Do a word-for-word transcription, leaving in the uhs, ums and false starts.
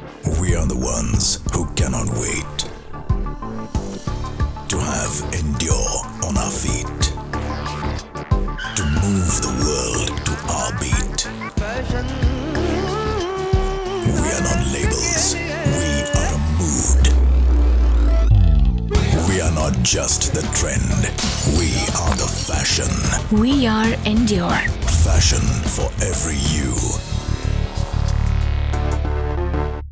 We are the ones who cannot wait to have NDURE on our feet, to move the world to our beat. We are not labels, we are a mood. We are not just the trend, we are the fashion. We are NDURE. Fashion for every you.